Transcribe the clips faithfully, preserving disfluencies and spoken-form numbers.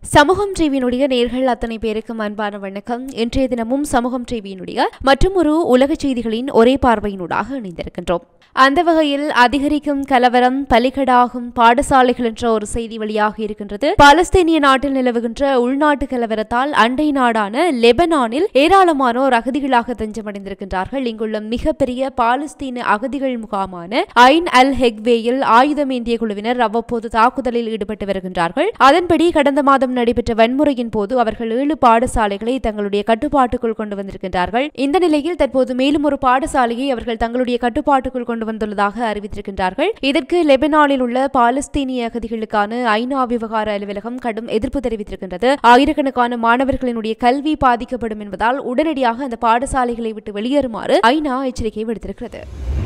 சமூகம் டிவியினுடைய நேர்கள் அத்தனை பேருக்கும் அன்பான வணக்கம். இன்றைய தினமும் சமூகம் டிவியினுடைய மற்றும் ஒரு உலக செய்திகளின் ஒரே பார்வையினூடாக இணைந்திருக்கின்றோம். அந்த வகையில் அதிகரிக்கும் கலவரம் பலிகடாகும் பாடசாலைகள் என்ற ஒரு செய்தி வெளியாக இருக்கின்றது. பாலஸ்தீனிய நாட்டில் நிலவுகின்ற உள்நாட்டு கலவரத்தால் அண்டை நாடான லெபனானில் ஏராளமானோர் அகதிகளாக தஞ்சமடைந்திருக்கின்றார்கள். இங்குள்ள மிகப்பெரிய பாலஸ்தீன அகதிகள் முகாமான ஐன் அல் ஹெக்வேயில் ஆயுதம் ஏந்திய குழுவினர் அவ்வப்போது தாக்குதலில் ஈடுபட்டு வருகின்றார்கள். அதன்படி கடந்த மாதம் நடைபெற்ற வன்முறையின் போது அவர்கள் ஏழு பாடசாலைகளை தங்களுடைய கட்டுப்பாட்டுக்குள் கொண்டு வந்திருக்கின்றார்கள். இந்த நிலையில் தற்போது மேலும் ஒரு பாடசாலையை அவர்கள் தங்களுடைய கட்டுப்பாட்டுக்குள் கொண்டு வந்துள்ளதாக அறிவித்திருக்கின்றார்கள். இதற்கு லெபனானில் உள்ள பாலஸ்தீனிய அகதிகளுக்கான ஐநா விவகார அலுவலகம் கடும் எதிர்ப்பு தெரிவித்திருக்கின்றது. ஆயிரக்கணக்கான மாணவர்களினுடைய கல்வி பாதிக்கப்படும் என்பதால் உடனடியாக அந்த பாடசாலைகளை விட்டு வெளியேறுமாறு ஐநா எச்சரிக்கை விடுத்திருக்கிறது.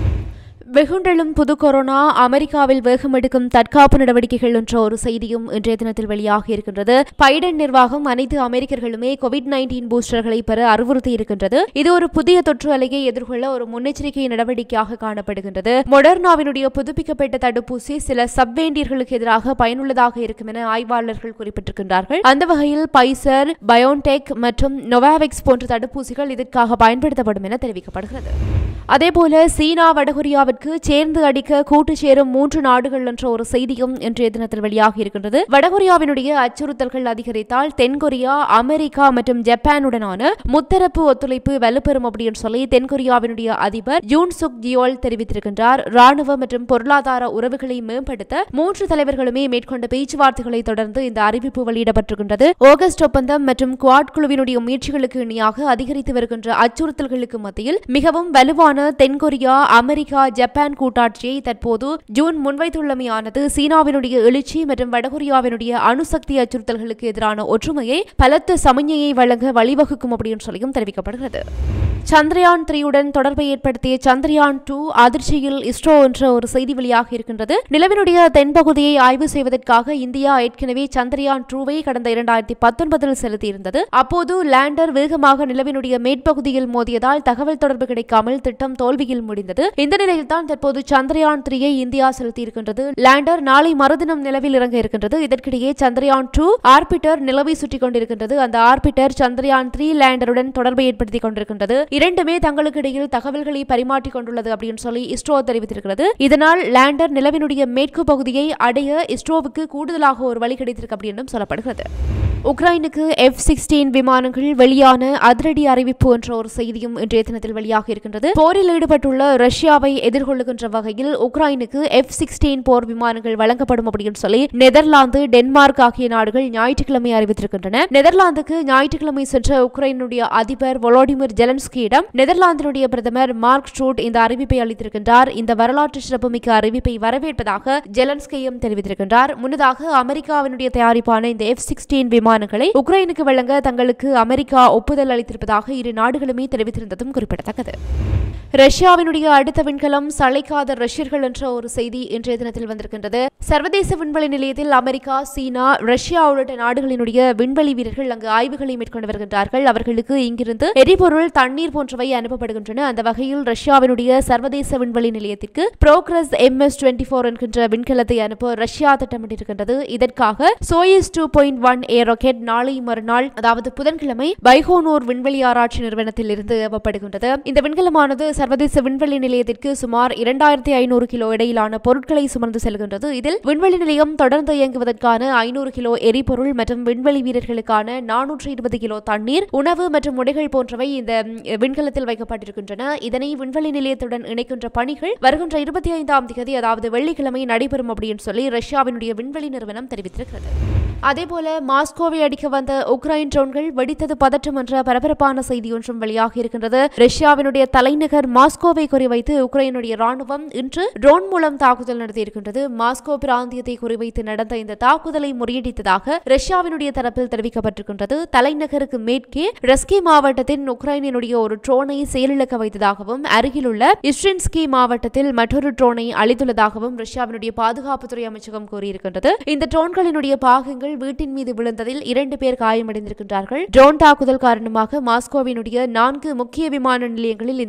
வெகுண்டெழும் புது கொரோனா அமெரிக்காவில் வேகம் எடுக்கும் தற்காப்பு நடவடிக்கைகள் என்ற ஒரு செய்தியும் இன்றைய தினத்தில் வெளியாக இருக்கின்றது. பைடன் நிர்வாகம் அனைத்து அமெரிக்கர்களுமே கோவிட் நைன்டீன் பூஸ்டர்களை பெற அறிவுறுத்தி இருக்கின்றது. இது ஒரு புதிய தொற்று அலையை எதிர்கொள்ள ஒரு முன்னெச்சரிக்கை நடவடிக்கையாக காணப்படுகின்றது. மொடர்னாவினுடைய புதுப்பிக்கப்பட்ட தடுப்பூசி சில சப்வேண்டியர்களுக்கு எதிராக பயனுள்ளதாக இருக்கும் என ஆய்வாளர்கள் குறிப்பிட்டிருக்கின்றார்கள். அந்த வகையில் பைசர், பயோன்டெக் மற்றும் நோவாவெக்ஸ் போன்ற தடுப்பூசிகள் இதற்காக பயன்படுத்தப்படும் என தெரிவிக்கப்படுகிறது. அதேபோல சீனா வடகொரியாவிற்கு சேர்ந்து அடிக்க கூட்டு சேரும் மூன்று நாடுகள் என்ற ஒரு செய்தியும் இன்றைய தினத்தில் வெளியாக இருக்கின்றது. வடகொரியாவினுடைய அச்சுறுத்தல்கள் அதிகரித்தால் தென்கொரியா, அமெரிக்கா மற்றும் ஜப்பானுடனான முத்தரப்பு ஒத்துழைப்பு வலுப்பெறும் அப்படின்னு சொல்லி தென்கொரியாவினுடைய அதிபர் யூன் சுக் ஜியோல் தெரிவித்திருக்கின்றார். ராணுவ மற்றும் பொருளாதார உறவுகளை மேம்படுத்த மூன்று தலைவர்களுமே மேற்கொண்ட பேச்சுவார்த்தைகளை தொடர்ந்து இந்த அறிவிப்பு வெளியிடப்பட்டிருக்கின்றது. ஆகஸ்ட் ஒப்பந்தம் மற்றும் குவாட் குழுவினுடைய முயற்சிகளுக்கு இணையாக அதிகரித்து வருகின்ற அச்சுறுத்தல்களுக்கு மத்தியில் மிகவும் வலுவான தென்கொரியா, அமெரிக்கா, ஜப்பான் கூட்டாட்சியை தற்போது ஜூன் முன்வைத்துள்ளமையானது சீனாவினுடைய எழுச்சி மற்றும் வடகொரியாவினுடைய அணுசக்தி அச்சுறுத்தல்களுக்கு எதிரான ஒற்றுமையை பலத்த சமன்யையை வழங்க வழிவகுக்கும் அப்படின்னு சொல்லியும் தெரிவிக்கப்படுகிறது. சந்திரயான் த்ரீயுடன் தொடர்பை ஏற்படுத்திய சந்திரயான் டூ அதிர்ச்சியில் இஸ்ரோ என்ற ஒரு செய்தி வெளியாக இருக்கின்றது. நிலவினுடைய தென்பகுதியை ஆய்வு செய்வதற்காக இந்தியா ஏற்கனவே சந்திரயான் டூவை கடந்த இரண்டாயிரத்தி பத்தொன்பதில் செலுத்தியிருந்தது. அப்போது லேண்டர் வேகமாக நிலவினுடைய மேற்பகுதியில் மோதியதால் தகவல் தொடர்பு கிடைக்காமல் திட்டம் தோல்வியில் முடிந்தது. இந்த நிலையில் தான் தற்போது சந்திரயான் த்ரீயை இந்தியா செலுத்தியிருக்கின்றது. லேண்டர் நாளை மறுதினம் நிலவில் இறங்க இருக்கின்றது. இதற்கிடையே சந்திரயான் டூ ஆர்பிட்டர் நிலவை சுற்றிக் கொண்டிருக்கின்றது. அந்த ஆர்பிட்டர் சந்திரயான் த்ரீ லேண்டருடன் தொடர்பை ஏற்படுத்திக் கொண்டிருக்கின்றது. இரண்டுமே தங்களுக்கு இடையில் தகவல்களை பரிமாற்றிக் கொண்டுள்ளது அப்படின்னு சொல்லி இஸ்ரோ தெரிவித்திருக்கிறது. இதனால் லேண்டர் நிலவினுடைய மேற்கு பகுதியை அடைய இஸ்ரோவுக்கு கூடுதலாக ஒரு வழி கிடைத்திருக்கு அப்படின்னு சொல்லப்படுகிறது. உக்ரைனுக்கு எஃப் சிக்ஸ்டீன் விமானங்கள் வெளியான அதிரடி அறிவிப்பு என்ற ஒரு செய்தியும் இன்றைய தினத்தில் வெளியாக இருக்கின்றது. போரில் ஈடுபட்டுள்ள ரஷ்யாவை எதிர்கொள்ளுகின்ற வகையில் உக்ரைனுக்கு எஃப் சிக்ஸ்டீன் போர் விமானங்கள் வழங்கப்படும் அப்படின்னு சொல்லி நெதர்லாந்து, டென்மார்க் ஆகிய நாடுகள் ஞாயிற்றுக்கிழமை அறிவித்திருக்கின்றன. நெதர்லாந்துக்கு ஞாயிற்றுக்கிழமை சென்ற உக்ரைனுடைய அதிபர் வோலோடிமிர் ஜெலன்ஸ்கியிடம் நெதர்லாந்தினுடைய பிரதமர் மார்க் ஷூட் இந்த அறிவிப்பை அளித்திருக்கின்றார். இந்த வரலாற்று சிறப்புமிக்க அறிவிப்பை வரவேற்பதாக ஜெலன்ஸ்கியும் தெரிவித்திருக்கின்றார். முன்னதாக அமெரிக்காவினுடைய தயாரிப்பான இந்த எஃப் சிக்ஸ்டீன் விமானங்களை உக்ரைனுக்கு வழங்க தங்களுக்கு அமெரிக்கா ஒப்புதல் அளித்திருப்பதாக இரு நாடுகளுமே தெரிவித்திருந்ததும் குறிப்பிடத்தக்கது. ரஷ்யாவினுடைய அடுத்த விண்கலம் சளைக்காத ரஷ்யர்கள் என்ற ஒரு செய்தி இன்றைய தினத்தில் வந்திருக்கின்றது. சர்வதேச விண்வெளி நிலையத்தில் அமெரிக்கா, சீனா, ரஷ்யா உள்ளிட்ட நாடுகளினுடைய விண்வெளி வீரர்கள் அங்கு ஆய்வுகளை மேற்கொண்டு வருகின்றார்கள். அவர்களுக்கு இங்கிருந்து எரிபொருள், தண்ணீர் போன்றவை அனுப்பப்படுகின்றன. அந்த வகையில் ரஷ்யாவினுடைய சர்வதேச விண்வெளி நிலையத்திற்கு Progress M S twenty four என்கின்ற விண்கலத்தை அனுப்ப ரஷ்யா திட்டமிட்டிருக்கின்றது. இதற்காக Soyuz two point one A rocket நாளை மறுநாள் அதாவது புதன்கிழமை பைகோனூர் விண்வெளி ஆராய்ச்சி நிறுவனத்தில் இருந்து ஏவப்படுகின்றது. இந்த விண்கலமானது சர்வதேச விண்வெளி நிலையத்திற்கு சுமார் இரண்டாயிரத்தி ஐநூறு கிலோ இடையிலான பொருட்களை சுமந்து செல்கின்றது. இதில் விண்வெளி நிலையம் தொடர்ந்து இயங்குவதற்கான ஐநூறு கிலோ எரிபொருள் மற்றும் விண்வெளி வீரர்களுக்கான நானூற்றி இருபது கிலோ தண்ணீர், உணவு மற்றும் உடைகள் போன்றவை இந்த விண்கலத்தில் வைக்கப்பட்டிருக்கின்றன. இதனை விண்வெளி நிலையத்துடன் இணைக்கின்ற பணிகள் வருகின்ற இருபத்தி ஐந்தாம் தேதி அதாவது வெள்ளிக்கிழமை நடைபெறும் அப்படின்னு சொல்லி ரஷ்யாவினுடைய விண்வெளி நிறுவனம் தெரிவித்திருக்கிறது. அதேபோல மாஸ்கோவை அடிக்க வந்த உக்ரைன் ட்ரோன்கள் வெடித்தது பதற்றம் என்ற பரபரப்பான செய்தி ஒன்றும் வெளியாக இருக்கின்றது. ரஷ்யாவினுடைய தலைநகர் மாஸ்கோவை குறிவைத்து உக்ரைனுடைய ராணுவம் இன்று ட்ரோன் மூலம் தாக்குதல் நடத்தியிருக்கின்றது. மாஸ்கோ பிராந்தியத்தை குறிவைத்து நடந்த இந்த தாக்குதலை முறியடித்ததாக ரஷ்யாவினுடைய தரப்பில் தெரிவிக்கப்பட்டிருக்கின்றது. தலைநகருக்கு மேற்கே ரஸ்கி மாவட்டத்தின் உக்ரைனுடைய ஒரு ட்ரோனை செயலிழக்க வைத்ததாகவும் அருகிலுள்ள இஸ்ட்ரின்ஸ்கி மாவட்டத்தில் மற்றொரு ட்ரோனை அளித்துள்ளதாகவும் ரஷ்யாவினுடைய பாதுகாப்புத்துறை அமைச்சகம் கூறியிருக்கின்றது. இந்த ட்ரோன்களினுடைய பாகங்கள் வீட்டின் மீது விழுந்ததில் இரண்டு பேர் காயமடைந்திருக்கின்றார்கள். ட்ரோன் தாக்குதல் காரணமாக மாஸ்கோவினுடைய நான்கு முக்கிய விமான நிலையங்களில் இந்த விமான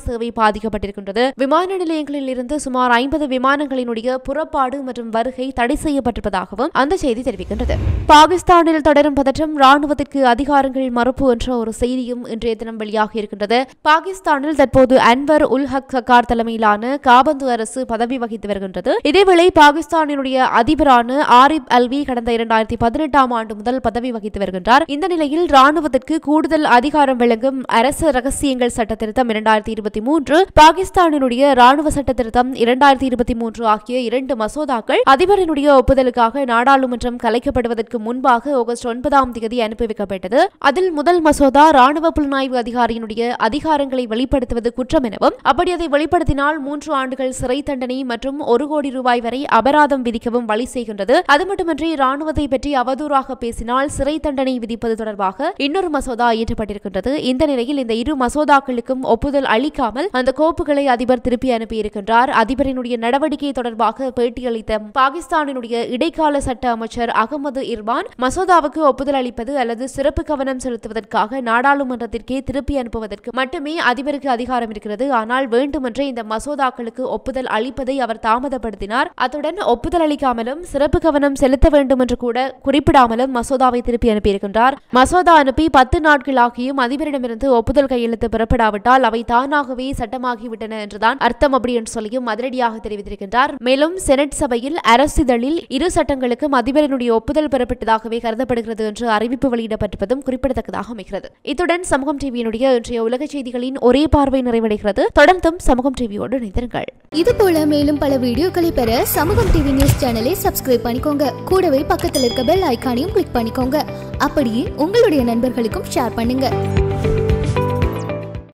சேவை பாதிக்கப்பட்டிருக்கின்றது. விமான நிலையங்களில் இருந்து சுமார் ஐம்பது விமானங்களினுடைய புறப்பாடு மற்றும் வருகை தடை செய்யப்பட்டிருப்பதாகவும் அந்த செய்தி தெரிவிக்கின்றது. பாகிஸ்தானில் தொடரும் பதற்றம், ராணுவத்திற்கு அதிகாரங்கள் மறுப்பு என்ற ஒரு செய்தியும் இன்றைய தினம் வெளியாக இருக்கின்றது. பாகிஸ்தானில் தற்போது அன்வர் உல் ஹக் சக்கார் தலைமையிலான காபந்து அரசு பதவி வகித்து வருகின்றது. இதேவேளை பாகிஸ்தானினுடைய அதிபரான ஆரிப் அல்வி கடந்த இரண்டாயிரத்தி பதினெட்டாம் ஆண்டு முதல் பதவி வகித்து வருகின்றார். இந்த நிலையில் ராணுவத்திற்கு கூடுதல் அதிகாரம் வழங்கும் அரசு ரகசியங்கள் சட்ட திருத்தம் இரண்டாயிரத்தி இருபத்தி மூன்று, பாகிஸ்தானினுடைய ராணுவ சட்ட திருத்தம் இரண்டாயிரத்தி இருபத்தி மூன்று ஆகிய இரண்டு மசோதாக்கள் அதிபரினுடைய ஒப்புதலுக்காக நாடாளுமன்றம் கலைக்கப்படுவதற்கு முன்பாக ஆகஸ்ட் ஒன்பதாம் தேதி அனுப்பி வைக்கப்பட்டது. அதில் முதல் மசோதா ராணுவ புலனாய்வு அதிகாரியினுடைய அதிகாரங்களை வெளிப்படுத்துவது குற்றம் எனவும், அப்படி அதை வெளிப்படுத்தினால் மூன்று ஆண்டுகள் சிறை தண்டனை மற்றும் ஒரு கோடி ரூபாய் வரை அபராதம் விதிக்கவும் வழி செய்கின்றது. அது மட்டுமின்றி ராணுவத்தை பற்றி அவதூறாக பேசினால் சிறை தண்டனை விதிப்பது தொடர்பாக இன்னொரு மசோதா இயற்றப்பட்டிருக்கின்றது. இந்த நிலையில் இந்த இரு மசோதாக்களுக்கும் ஒப்புதல் அளிக்காமல் அந்த கோப்புகளை அதிபர் திருப்பி அனுப்பியிருக்கின்றார். அதிபரினுடைய நடவடிக்கை தொடர்பாக பேட்டியளித்த பாகிஸ்தானினுடைய இடைக்கால சட்ட அமைச்சர் அகமது இர்பான், மசோதாவுக்கு ஒப்புதல் அளிப்பது அல்லது சிறப்பு கவனம் செலுத்துவதற்காக நாடாளுமன்றத்திற்கே திருப்பி அனுப்புவதற்கு மட்டுமே அதிபருக்கு அதிகாரம் இருக்கிறது. ஆனால் வேண்டுமென்றே இந்த மசோதாக்களுக்கு ஒப்புதல் அளிப்பதை அவர் தாமதப்படுத்தினார். அத்துடன் ஒப்புதல் அளிக்காமலும் சிறப்பு கவனம் செலுத்த வேண்டும் என்று கூட குறிப்பிடாமலும் மசோதாவை திருப்பி அனுப்பியிருக்கின்றார். மசோதா அனுப்பி பத்து நாட்களாகியும் அதிபரிடமிருந்து ஒப்புதல் கையெழுத்து பெறப்படாவிட்டால் அவை தானாகவே சட்டமாகிவிட்டன என்றுதான் அர்த்தம் அப்படி என்று சொல்லியும் அதிரடியாக தெரிவித்திருக்கின்றார். மேலும் செனட் சபையில் அரசிதழில் இரு சட்டங்களுக்கும் அதிபரினுடைய ஒப்புதல் பெறப்பட்டதாகவே கருதப்படுகிறது என்று அறிவிப்பு வெளியிடப்பட்டிருப்பதும் குறிப்பிடத்தக்கதாக அமைகிறது. இத்துடன் சமூகம் டிவியினுடைய இன்றைய உலக செய்திகளின் ஒரே பார்வை நிறைவடைகிறது. தொடர்ந்தும் சமூகம் டிவியோடு இணைந்திருங்கள். இது போல மேலும் பல வீடியோக்களை பெற சமூகம் டிவி நியூஸ் சேனலை சப்ஸ்கிரைப் பண்ணிக்கோங்க. கூடவே பக்கத்தில் இருக்க பெல் ஐகானையும் கிளிக் பண்ணிக்கோங்க. அப்படியே உங்களுடைய நண்பர்களுக்கும் ஷேர் பண்ணுங்க.